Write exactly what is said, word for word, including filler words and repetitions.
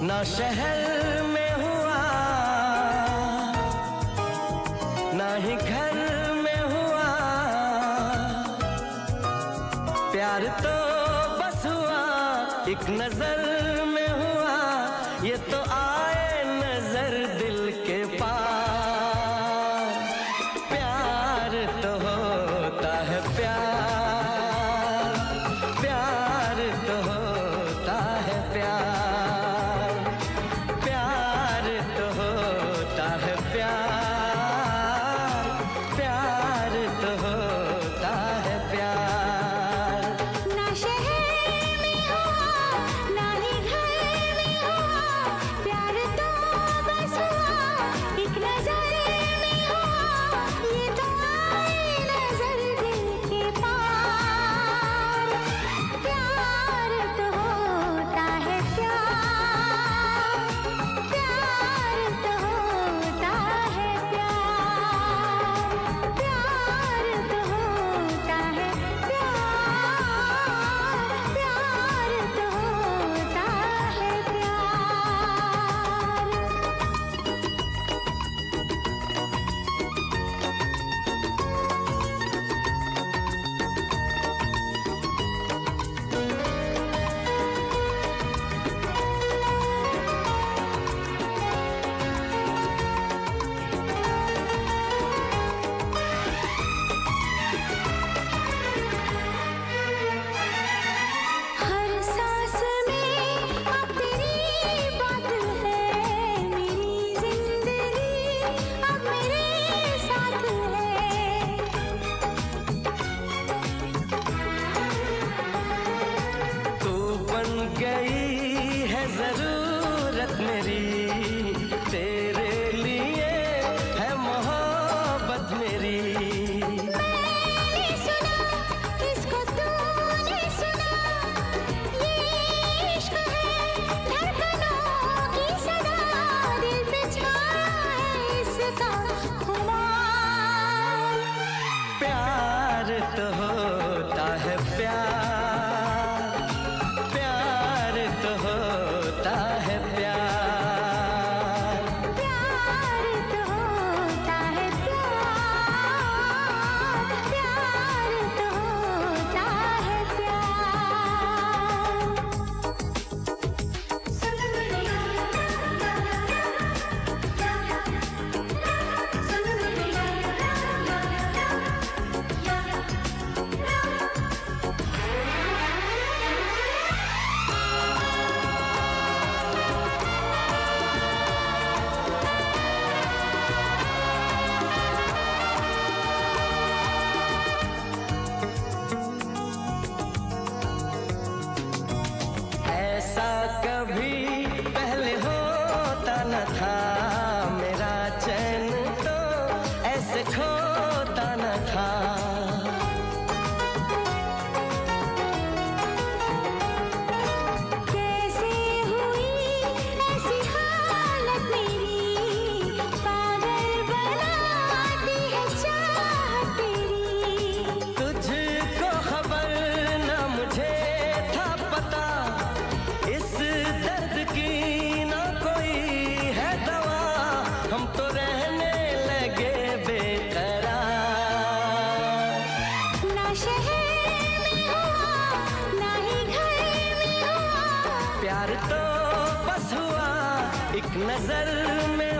ना शहर में हुआ ना ही घर में हुआ, प्यार तो बस हुआ एक नजर में हुआ, ये तो आए नजर दिल के पार। प्यार तो होता है प्यार, प्यार तो होता है प्यार, प्यार तो होता है प्यार, प्यार तो होता है प्यार। ना शहर में हुआ ना ही घर में हुआ, प्यार तो बस हुआ एक नजर में हुआ, ये तो आए नजर दिल के पार। प्यार तो होता है प्यार, प्यार तो होता है प्यार, प्यार तो होता है प्यार, प्यार तो होता है हर सांस में अब तेरी बात है, मेरी जिंदगी अब मेरे साथ है। तू बन गई है जरूरत मेरी, तेरे लिए है मोहब्बत मेरी। मैंने सुना इसको तूने सुना, ये इश्क है धड़कनों की सदा, दिल पे छाया है इसका खुमार। प्यार तो होता है प्यार, प्यार तो होता है प्यार, प्यार तो होता है प्यार, प्यार तो होता है प्यार। सुन मेरी सुन मेरी ऐसा कभी पहले होता न था, मेरा चैन तो ऐसे खोता न था। कैसे हुई ऐसी हालत मेरी, पागल बनाती है चाहत तेरी। तुझको खबर न मुझे था पता, इस दर्द की ना कोई है दवा, हम तो रहने लगे बेकरार। ना शहर में हुआ ना ही घर में हुआ, प्यार तो बस हुआ एक नजर में